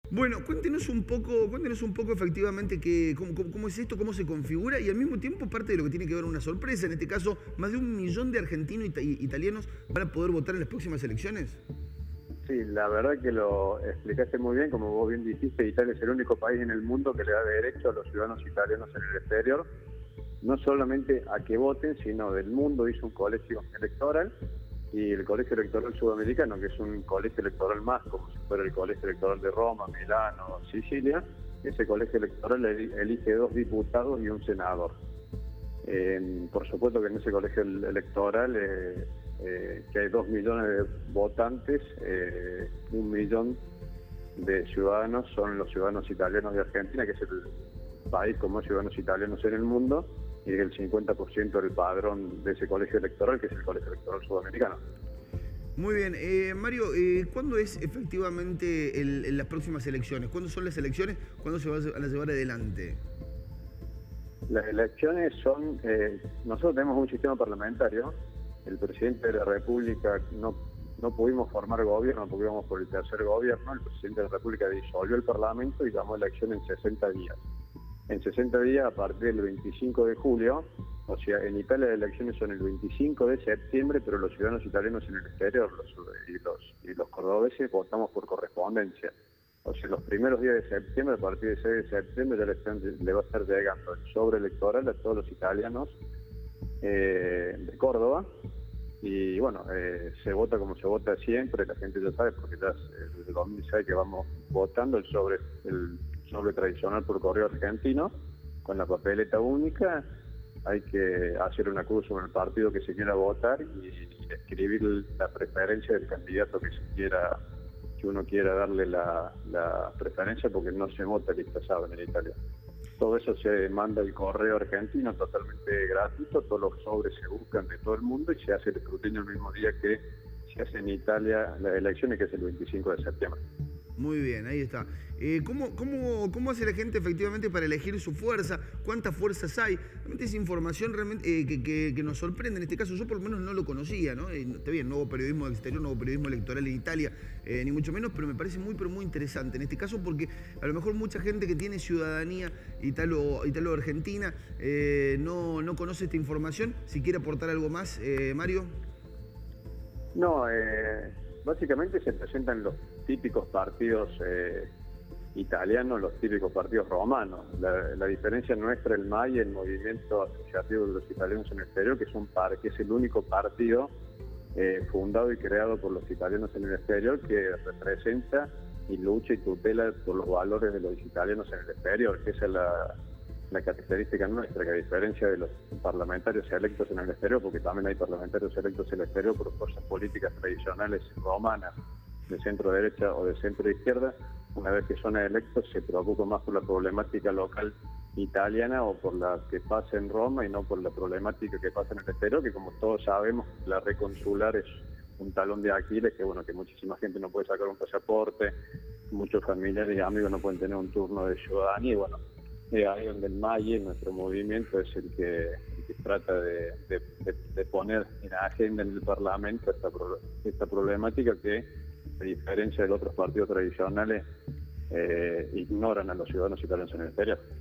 Bueno, cuéntenos un poco efectivamente cómo es esto, cómo se configura y al mismo tiempo parte de lo que tiene que ver una sorpresa. En este caso, más de 1 millón de argentinos y italianos van a poder votar en las próximas elecciones. Sí, la verdad que lo explicaste muy bien, como vos bien dijiste, Italia es el único país en el mundo que le da derecho a los ciudadanos italianos en el exterior, no solamente a que voten, sino del mundo hizo un colegio electoral, y el colegio electoral sudamericano, que es un colegio electoral más, como si fuera el colegio electoral de Roma, Milano, Sicilia, ese colegio electoral elige 2 diputados y un senador. Por supuesto que en ese colegio electoral, que hay 2 millones de votantes, 1 millón de ciudadanos son los ciudadanos italianos de Argentina, que es el país con más ciudadanos italianos en el mundo, y el 50% del padrón de ese colegio electoral, que es el colegio electoral sudamericano. Muy bien, Mario, ¿cuándo es efectivamente las próximas elecciones? ¿Cuándo son las elecciones? ¿Cuándo se van a llevar adelante? Las elecciones son, nosotros tenemos un sistema parlamentario, el presidente de la República no pudimos formar gobierno porque íbamos por el tercer gobierno, el presidente de la República disolvió el Parlamento y llamó la elección en 60 días. En 60 días, a partir del 25 de julio, o sea, en Italia las elecciones son el 25 de septiembre, pero los ciudadanos italianos en el exterior y los cordobeses votamos por correspondencia. O sea, los primeros días de septiembre, a partir del 6 de septiembre, ya le va a estar llegando el sobre electoral a todos los italianos de Córdoba. Y bueno, se vota como se vota siempre, la gente ya sabe, porque ya desde el 2006 que vamos votando el sobre tradicional por correo argentino, con la papeleta única. Hay que hacer una cruz sobre el partido que se quiera votar y escribir la preferencia del candidato que uno quiera darle la preferencia, porque no se vota listazado en Italia. Todo eso se manda el correo argentino totalmente gratuito, todos los sobres se buscan de todo el mundo y se hace el escrutinio el mismo día que se hace en Italia las elecciones, que es el 25 de septiembre. Muy bien, ahí está. ¿Cómo hace la gente efectivamente para elegir su fuerza? ¿Cuántas fuerzas hay? Realmente es información realmente, que nos sorprende. En este caso yo por lo menos no lo conocía, ¿no? Está bien, nuevo periodismo del exterior, nuevo periodismo electoral en Italia, ni mucho menos, pero me parece muy, pero muy interesante. En este caso porque a lo mejor mucha gente que tiene ciudadanía italo-argentina no conoce esta información. Si quiere aportar algo más, Mario. No, básicamente se presentan los típicos partidos italianos, los típicos partidos romanos. La diferencia nuestra, el MAI, el Movimiento Asociativo de los Italianos en el Exterior, que es el único partido fundado y creado por los italianos en el exterior, que representa y lucha y tutela por los valores de los italianos en el exterior, que esa es la característica nuestra, que a diferencia de los parlamentarios electos en el exterior, porque también hay parlamentarios electos en el exterior por fuerzas políticas tradicionales romanas, de centro derecha o de centro izquierda, una vez que son electos se preocupan más por la problemática local italiana o por la que pasa en Roma y no por la problemática que pasa en el exterior, que como todos sabemos, la red consular es un talón de Aquiles, que bueno, que muchísima gente no puede sacar un pasaporte, muchos familiares y amigos no pueden tener un turno de ciudadanía, y bueno, ahí donde el MAI, nuestro movimiento, es el que trata de poner en la agenda en el Parlamento esta problemática que, a diferencia de otros partidos tradicionales, ignoran a los ciudadanos italianos en el exterior.